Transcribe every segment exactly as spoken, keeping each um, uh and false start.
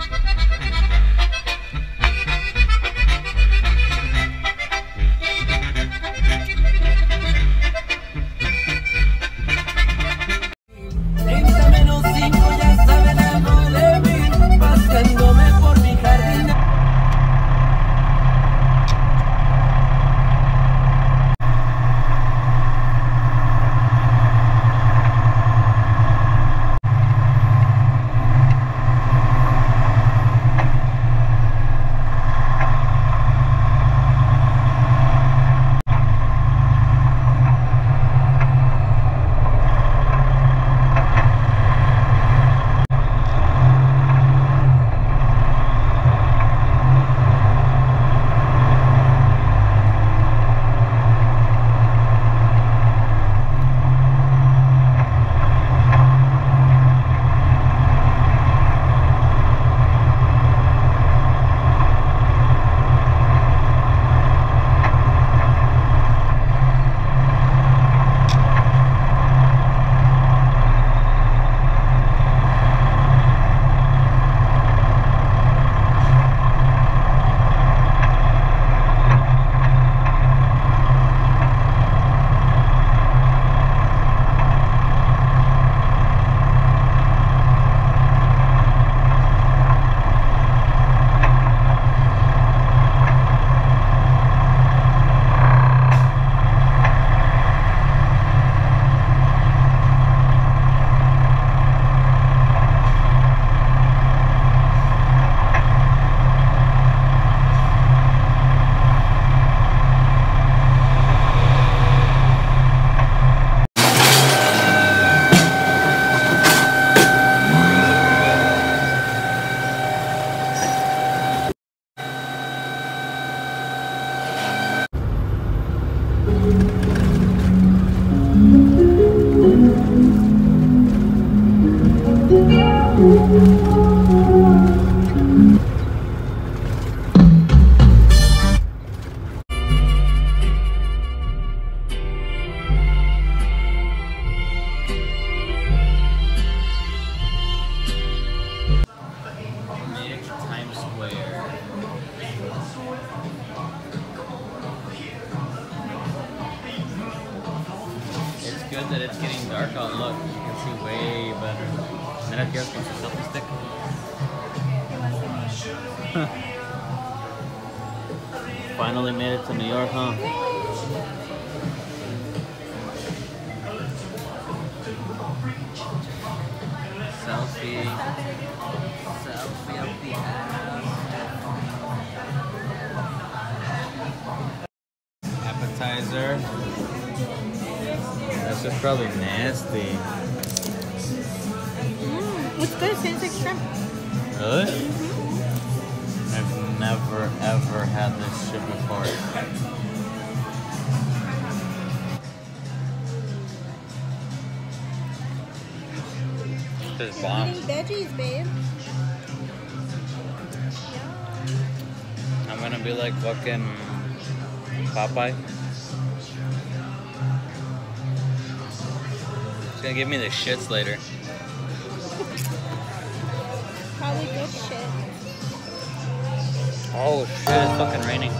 good that it's getting dark out. Look, you can see way better. Mira que con su selfie stick. Finally made it to New York, huh? Selfie. Selfie of the ass. Appetizer. That's just probably nasty. Mm, it's good. It tastes like shrimp. Really? Mm-hmm. I've never ever had this shit before. This is bomb. Eating veggies, babe. I'm gonna be like fucking Popeye. It's gonna give me the shits later. Probably good shit. Oh shit, it's fucking raining.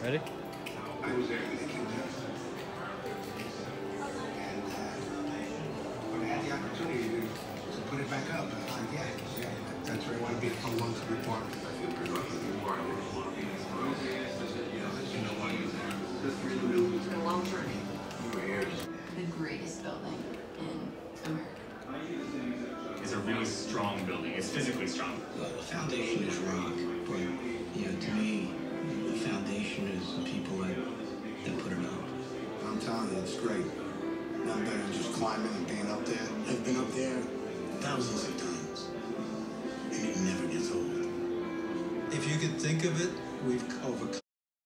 Ready? I was there when they came down. And uh, when I had the opportunity to, to put it back up, I was like, yeah, yeah, that's where I want to be. I want to be part of it. I feel pretty lucky to be part of it. You know why you're there. It's been a long journey. You were here. The greatest building in America. It's a really strong building. It's physically strong. Well, the foundation is rock, but you know, to me, the foundation is the people that, that put it up. I'm telling you, it's great. Nothing better than just climbing and being up there. I've been up there thousands of times, and it never gets old. If you could think of it, we've overcome.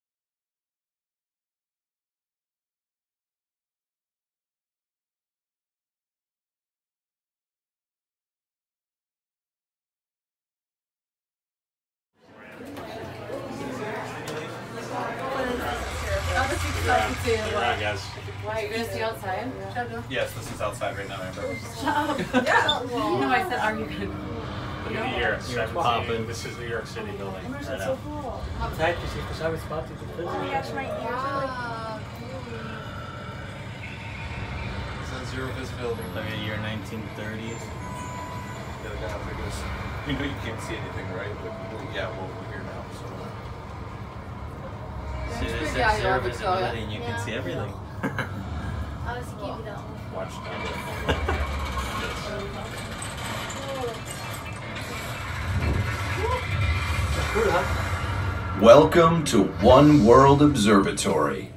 Alright, guys. Why, you're gonna see outside? Yes, this is outside right now, Amber. Yeah. You know, I said, are you gonna go? Look at the year. You're popping. This is New York City building. Oh my gosh, Right that's now. so cool. Zeit, dass ich das habe, spot Oh my gosh, my ears are like. Wow. It's on zero visibility. Look at year nineteen thirties. Yeah, look how big it is. You know you can't see anything, right? But yeah, well, we're here now, so. See, this Yeah, is you zero are Victoria. visibility and you can see everything. Watch Welcome to One World Observatory.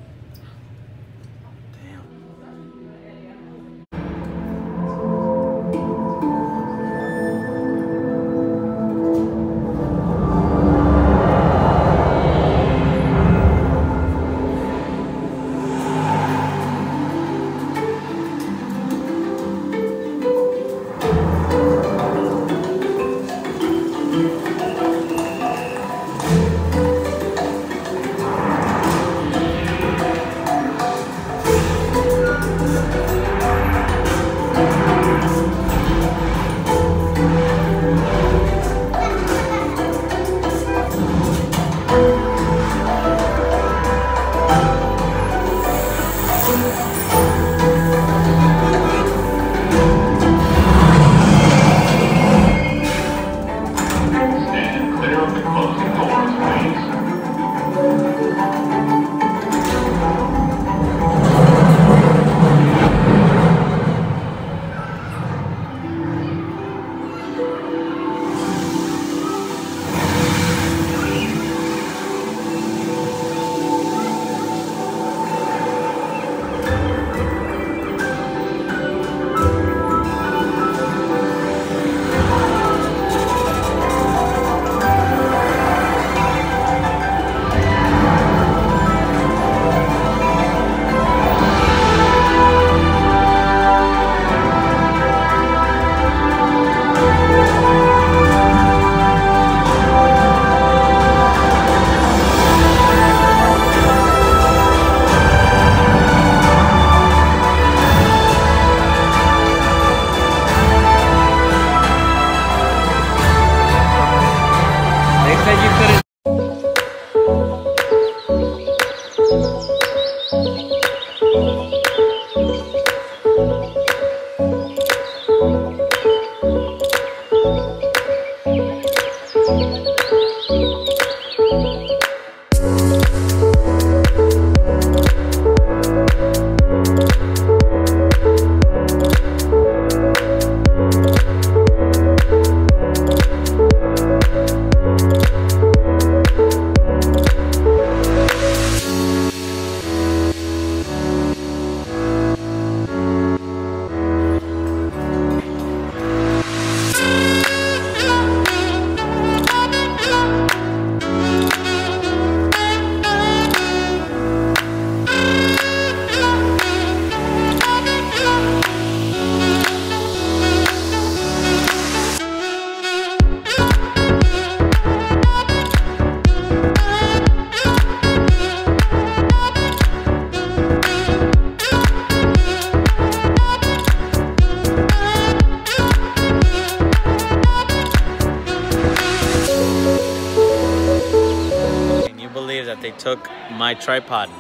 took my tripod,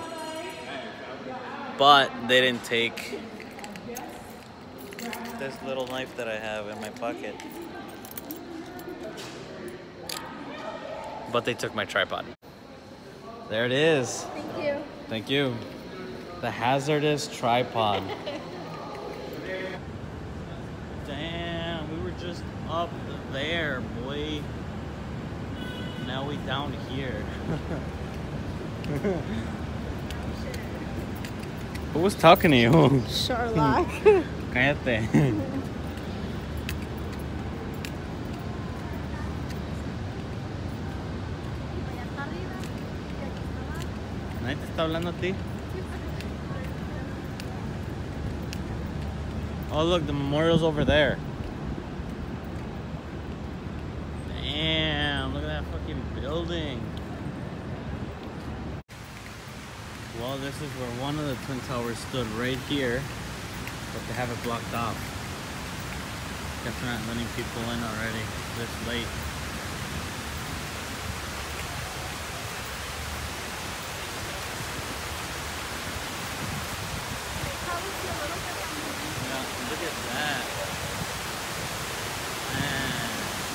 but they didn't take this little knife that I have in my pocket. But they took my tripod. There it is. Thank you. Thank you. The hazardous tripod. Damn, we were just up there, boy. Now we down here. Who was talking to you? Sherlock. Cállate. ¿Nadie te está hablando a ti? Oh look, the memorial's over there. Damn, look at that fucking building. Well, this is where one of the Twin Towers stood, right here. But they have it blocked off. Guess they're not letting people in already this late. Yeah, look at that. Man.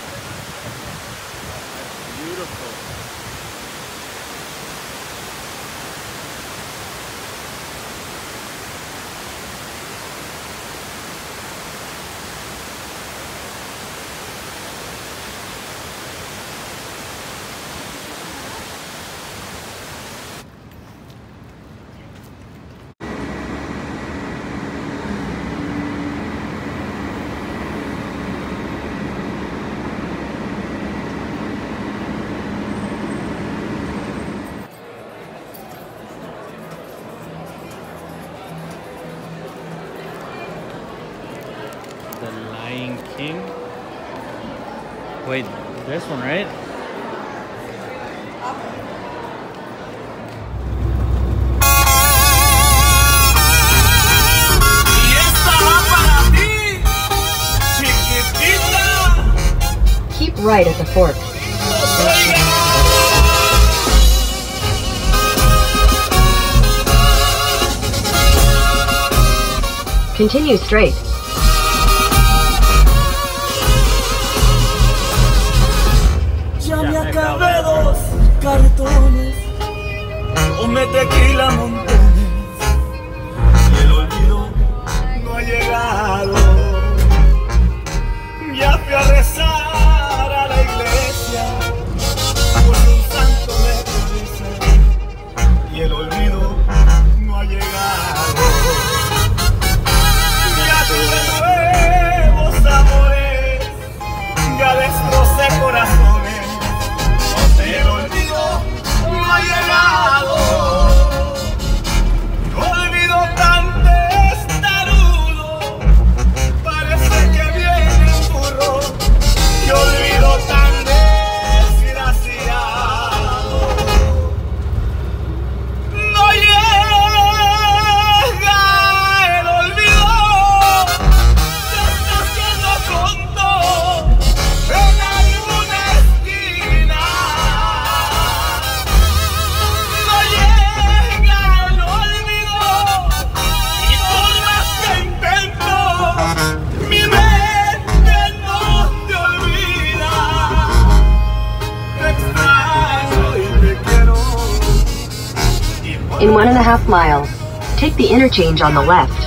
That's beautiful. The Lion King. Wait, this one, right? Keep right at the fork. Continue straight. Ya me acabé dos cartones, tomé tequila montones y el olvido no ha llegado. Ya fui a rezar a la iglesia, porque un santo me dice y el olvido no ha llegado. Ya tuve nuevos amores, ya destrocé corazones. El olvido no ha llegado. Olvido tan testarudo, parece que viene un burro. Y olvido tan desgraciado. No llega el olvido, se está haciendo tonto en alguna esquina. In one and a half miles, take the interchange on the left.